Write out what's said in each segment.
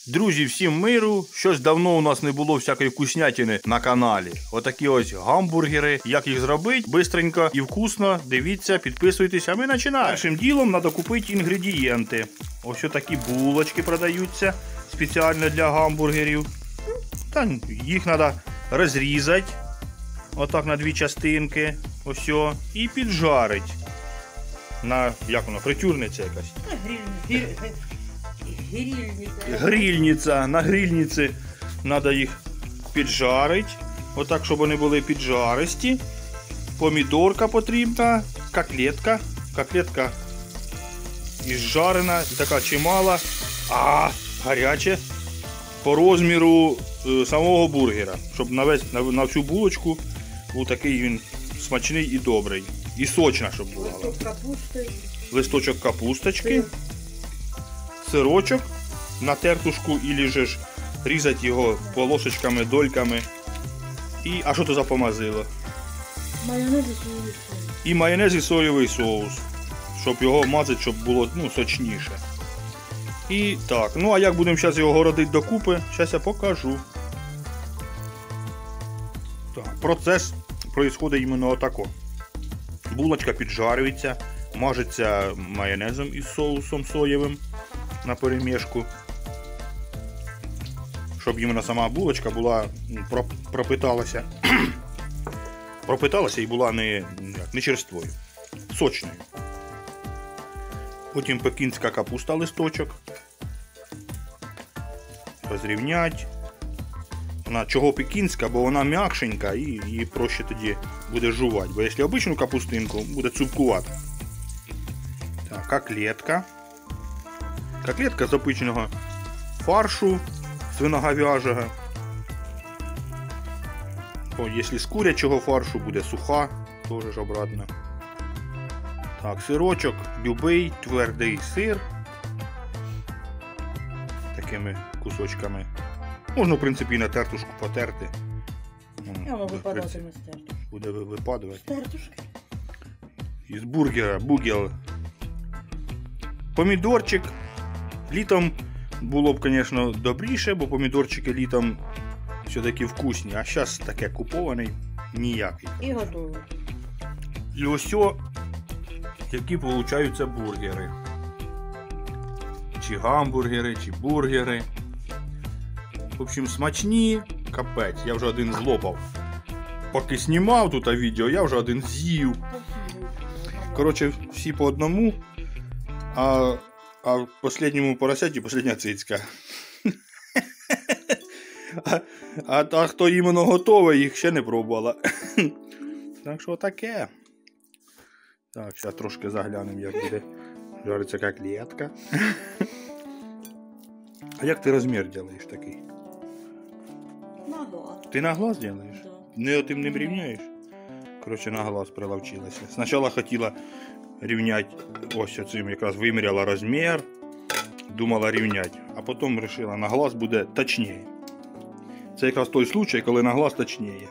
Друзі, всім миру! Щось давно у нас не було всякої вкуснятини на каналі. Отакі ось гамбургери. Як їх зробити? Бистренько і вкусно. Дивіться, підписуйтесь, а ми починаємо. Першим ділом треба купити інгредієнти. Ось такі булочки продаються спеціально для гамбургерів. Та їх треба розрізати. Отак на дві частинки. Ось. І піджарити. На, як воно, фритюрниця якась. Грильниця. На грильниці треба їх піджарити. Отак, щоб вони були піджаристі. Помідорка потрібна, котлетка. Котлетка ізжарена, така чимала. Гаряче. По розміру самого бургера. Щоб на всю булочку був такий він смачний і добрий. І сочна, щоб була. Листочок капусточки. Сирочок на тертушку, і ж різати його полосочками, дольками. А що то за помазило? Майонез і соєвий соус. І майонез і соєвий соус. Щоб його мазати, щоб було сочніше. І так, а як будемо зараз його городити докупи, зараз я покажу. Так, процес відбувається іменно отако. Булочка піджарюється, мажеться майонезом із соусом соєвим на перемішку. Щоб іменно сама булочка була, пропиталася. Пропиталася і була не черствою, сочною. Потім пекінська капуста, листочок. Розрівнять. Вона чого пекінська, бо вона м'якшенька і її проще тоді буде жувати. Бо якщо обичну капустинку, буде цупкувати. Так, котлетка. Котлетка з опичного фаршу свиноговяжого. Якщо з курячого фаршу, буде суха, теж обратно. Так, сирочок, любий, твердий сир. Такими кусочками. Можна, в принципі, і на тертушку потерти. Я можу випадати на стертушку. Буде випадувати. Стертушки. Із бургера, бугел. Помідорчик. Літом було б, звісно, добріше, бо помідорчики літом все-таки вкусні. А зараз таке купований, ніякий. І готово. І ось які получаються бургери. Чи гамбургери, чи бургери. В общем, смачні, капець. Я вже один злопав. Поки знімав тут відео, я вже один з'їв. Коротше, всі по одному. А в останньому поросяті остання цицька. А хто іменно готовий, їх ще не пробувала. Так що таке. Так, зараз трошки заглянемо, як буде жариться котлетка. А як ти розмір робиш такий? На глаз. Ти на глаз робиш? Да. Не тим не рівняєш? Коротше, на глаз приловчилася. Спочатку хотіла рівняти, ось цим якраз виміряла розмір, думала рівняти, а потім вирішила, на глаз буде точніше. Це якраз той случай, коли на глаз точніше.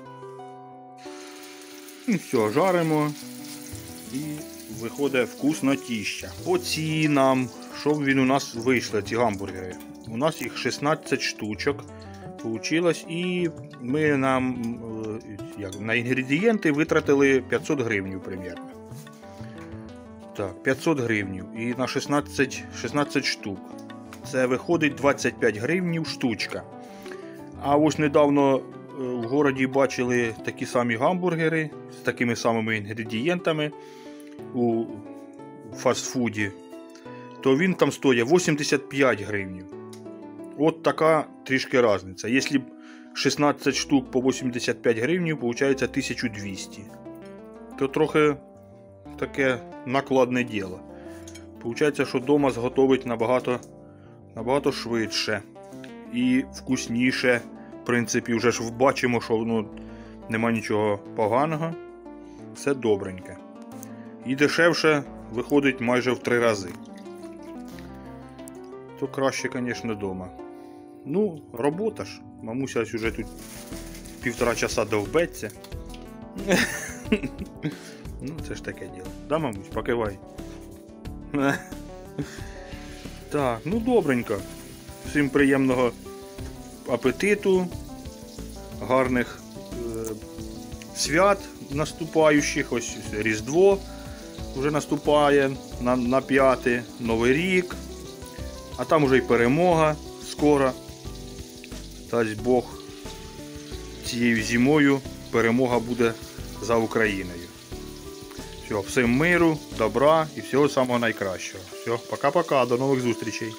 І все, жаримо. І виходить вкуснотіща. По цінам, щоб він у нас вийшли, ці гамбургери. У нас їх 16 штучок получилось, і ми на інгредієнти витратили 500 гривень примерно. Так, 500 гривень і на 16 штук. Це виходить 25 гривень штучка. А ось недавно в городі бачили такі самі гамбургери з такими самими інгредієнтами у фастфуді. То він там стоїть 85 гривень. От така трішки різниця. Якщо 16 штук по 85 гривень, виходить 1200. То трохи таке накладне діло. Получається, що вдома зготовить набагато швидше і вкусніше. В принципі, вже ж бачимо, що нема нічого поганого. Все добреньке. І дешевше виходить майже в 3 рази. То краще, звісно, вдома. Робота ж. Мамуся вже тут 1,5 часа довбеться. Це ж таке діло. Да, мамусь, покивай. Так, добренько. Всім приємного апетиту, гарних свят наступаючих. Ось Різдво вже наступає на 5, Новий рік. А там вже й перемога скоро. Дасть Бог, цією зимою перемога буде за Україною. Все, всім миру, добра і всього самого найкращого. Все, пока-пока, до нових зустрічей.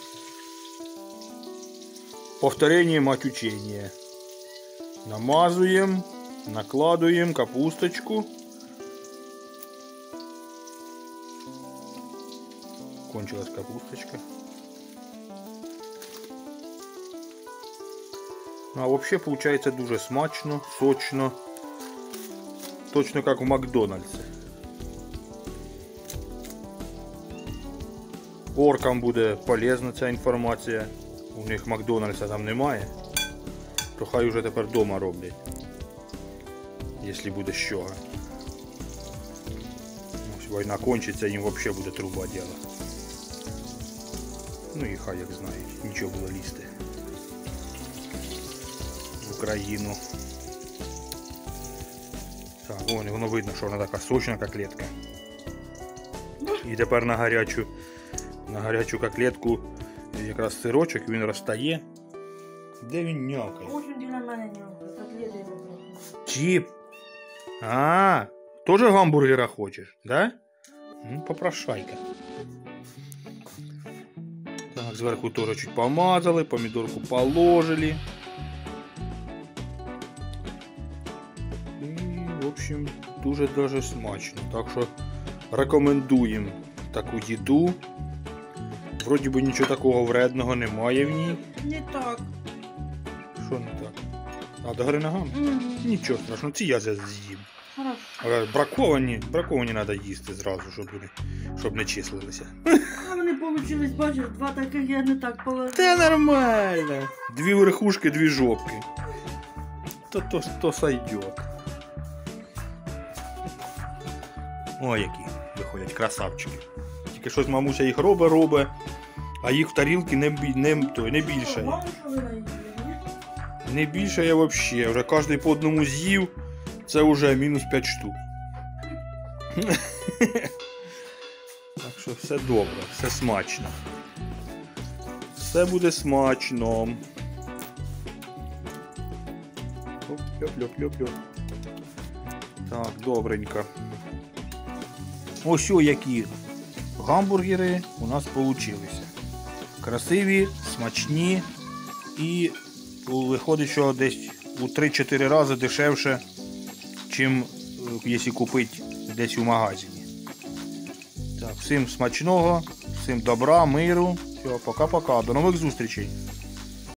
Повторение мать учения. Намазуємо, накладуємо капусточку. Кончилась капусточка. А вообще получается дуже смачно, сочно. Точно как в Макдональдсе. Оркам буде полезна ця інформація. У них Макдональдса там немає. То хай уже тепер вдома роблять. Якщо буде з чого. Ось війна кончиться, їм взагалі буде труба діла. Ну і хай як знають, нічого було лізти в Україну. Так, вон, воно видно, що вона така сочна котлетка. І тепер на гарячу котлетку якраз сирочок, він розтає. Де він нявкає? Ось він для мене нявкає, котлети не було. Чіп. А, тоже гамбургера хочеш, да? Ну, попрошайка. Так, зверху тоже чуть помазали, помидорку положили. І, в общем, дуже даже смачно. Так що рекомендуємо таку їду. Вроді би нічого такого вредного немає в ній. Не так. Що не так? А, до гори ногам? Нічого страшного, ці я з'їм. Хорошо. Браковані треба їсти зразу, щоб не числилися. А вони получились, бачиш, 2 таких я не так положила. Та нормально. 2 верхушки, 2 жопки. То сойдет. Ой, які виходять красавчики. Тільки щось мамуся їх робить, а їх в тарілки не більше. Мало що ви наїли, ні? Не більше я взагалі. Вже кожен по одному з'їв. Це вже мінус 5 штук. Так що все добре, все смачно. Все буде смачно. Льоп-льоп-льоп-льоп. Так, добренько. Ось які гамбургери у нас получилися. Красиві, смачні і виходить, що десь у 3-4 рази дешевше, чим якщо купити десь у магазині. Так, всім смачного, всім добра, миру. Все, пока-пока, до нових зустрічей.